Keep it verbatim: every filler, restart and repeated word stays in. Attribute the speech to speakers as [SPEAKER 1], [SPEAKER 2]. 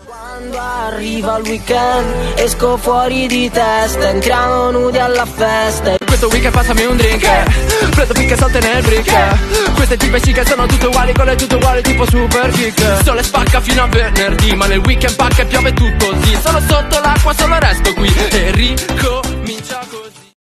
[SPEAKER 1] Quando arriva il weekend esco fuori di testa, entriamo nudi alla festa.
[SPEAKER 2] Questo weekend passami un drink, prendo picche solte nel brick. Queste tipe chic sono tutte uguali, con le tutte uguali tipo super kick. Sole spacca fino a venerdì, ma nel weekend pacca e piove tutto così. Sono sotto l'acqua, solo resto qui Enrico